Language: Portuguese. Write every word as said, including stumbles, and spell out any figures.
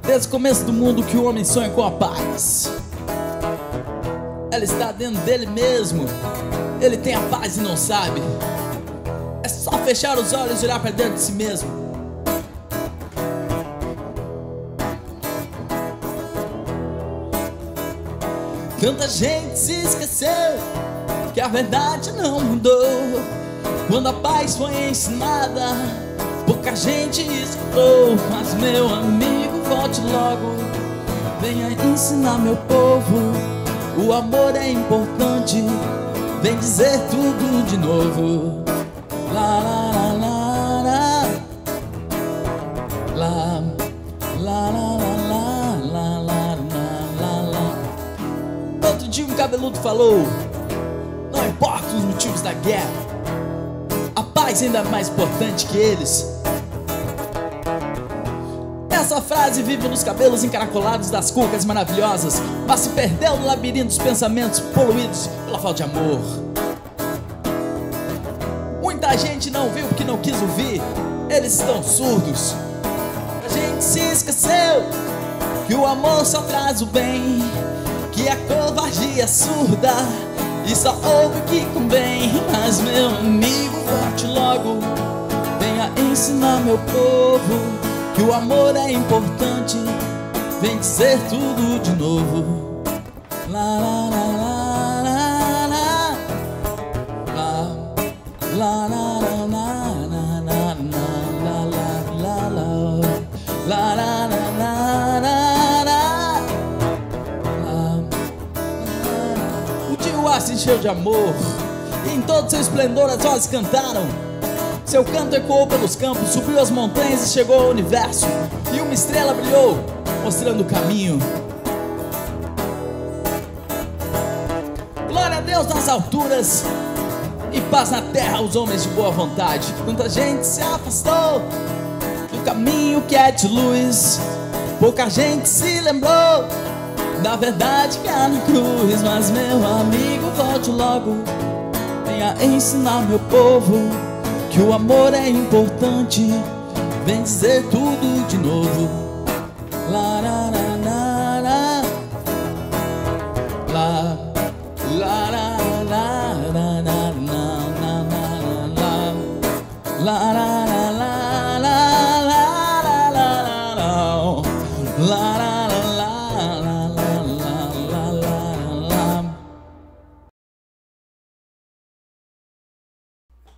Desde o começo do mundo que o homem sonha com a paz. Ela está dentro dele mesmo. Ele tem a paz e não sabe. É só fechar os olhos e olhar para dentro de si mesmo. Tanta gente se esqueceu que a verdade não mudou. Quando a paz foi ensinada, pouca gente escutou. Mas meu amigo, volte logo, venha ensinar meu povo. O amor é importante, vem dizer tudo de novo. Lá, lá, lá, lá, lá, lá, lá, lá, lá, lá, lá, lá. Outro dia um cabeludo falou: não importa os motivos da guerra, a paz ainda é mais importante que eles. Essa frase vive nos cabelos encaracolados das cucas maravilhosas, mas se perdeu no labirinto dos pensamentos poluídos pela falta de amor. Muita gente não viu porque não quis ouvir, eles estão surdos. A gente se esqueceu que o amor só traz o bem, que a covardia é surda e só ouve o que convém. Mas meu amigo, volte logo, venha ensinar meu povo que o amor é importante, vem dizer tudo de novo. Lá, lá, lá, lá, lá, lá, lá, lá, lá, lá, lá, lá, lá, lá. O dia o ar se encheu de amor, e em todo seu esplendor as vozes cantaram. Seu canto ecoou pelos campos, subiu as montanhas e chegou ao universo. E uma estrela brilhou, mostrando o caminho. Glória a Deus nas alturas e paz na terra aos homens de boa vontade. Tanta gente se afastou do caminho que é de luz, pouca gente se lembrou da verdade que há na cruz. Mas meu amigo, volte logo, venha ensinar meu povo que o amor é importante, vem dizer tudo de novo. Lá, lá, lá, lá, lá, lá, lá, lá, lá, lá, lá, lá, lá, lá, lá, lá.